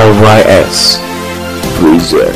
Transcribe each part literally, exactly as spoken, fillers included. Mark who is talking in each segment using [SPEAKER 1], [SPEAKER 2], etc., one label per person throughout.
[SPEAKER 1] L Y S Freezer.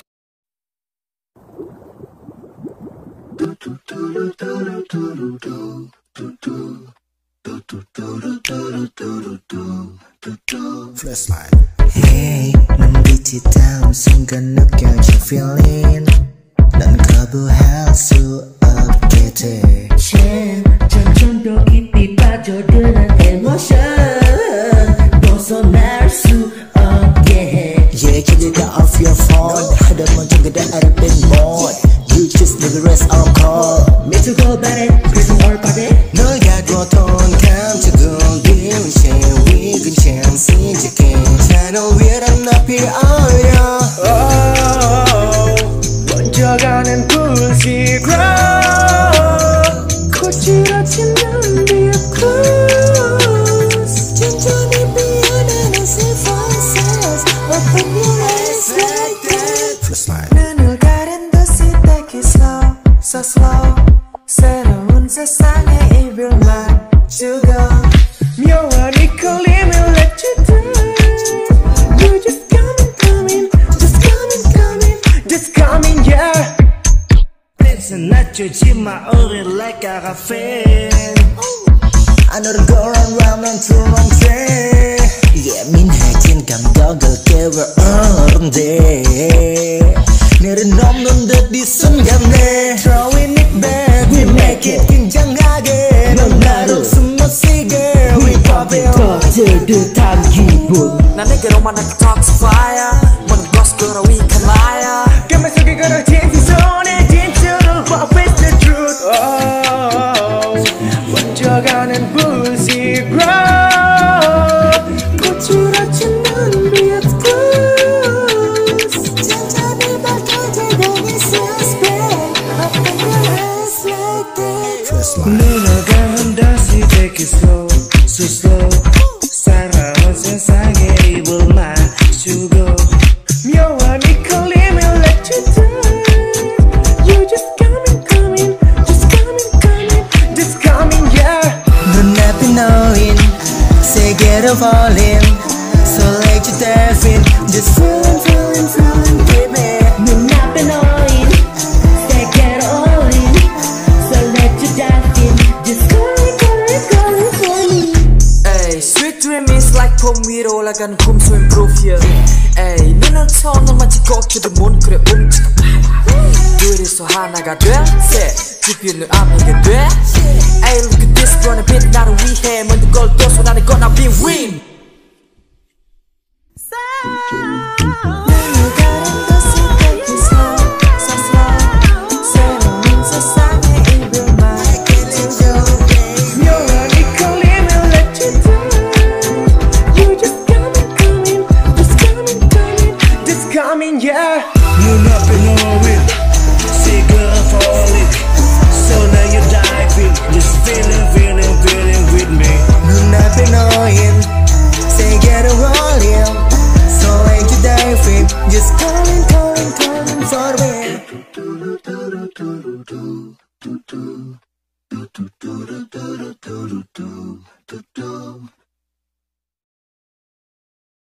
[SPEAKER 2] Flashlight. Hey, 눈빛이 닿은 순간 느껴져 feeling. 넌 거부할 수 없게 돼. 점점 더 깊이 빠져드는 emotion. 벗어날 수 없게 해. Yeah, keep it off your phone. 하다 먼저 그대 I've been born. You just need to rest on call. Me to go bad at prison or party. 널 가두었던 감정은 비우신 위근 chance 인지킨 채널 위로 높이 올려. 먼저 가는 pussy grow. 거칠어진 넌 deep close. 천천히 피어나는 safe voices. Open your eyes like that. 눈을 가린 듯이 take it slow, so slow. 새로운 세상에 입을 맞추고 묘한 이 끌림을 let you down. You just coming, coming, just coming, coming, just coming, yeah. Listen, 낮추지 마, 우리 like I got fan. I know the go round round and through wrong track. 예민해진 감각을 깨워 어른데 내려놓는 듯 이 순간에 Throwing it back, we make it 긴장하게 넌 나를 숨어쉬게 We pop it 터질 듯한 기분
[SPEAKER 3] 난 내게로만 날 toxify 모든 것을 끌어 위kan liar
[SPEAKER 2] 가만 속에 걸어진 두 손에 진실을 봐 face the truth. oh, 먼저 가는 pussy grow. 거칠어진 넌 beat close. 천천히 밝혀지던 이 suspect. Open your eyes like that. 눈을 감은 다시 take it slow, so slow. 살아온 세상에 입을 맞추고 묘한 이 끌림을 let you down. You just coming, coming, just coming, coming, just coming, yeah. 눈앞에 놓인 세계로 falling. So let you dive in, just feeling, feeling, feeling, baby. 눈앞에 놓인 세계로 all-in. So let you dive in, just calling, calling, calling for me.
[SPEAKER 3] Ay, sweet dream is like 봄 위로 올라가는 kumso improve yeah. Ay, 눈을 쳐는 마치 꺾여도 문 그래 움직여 둘이서 하나가 돼셋 지피는 앞이게 돼 Ay, look at this running beat 나를 위해 모든 걸 또 손안에 gonna be win.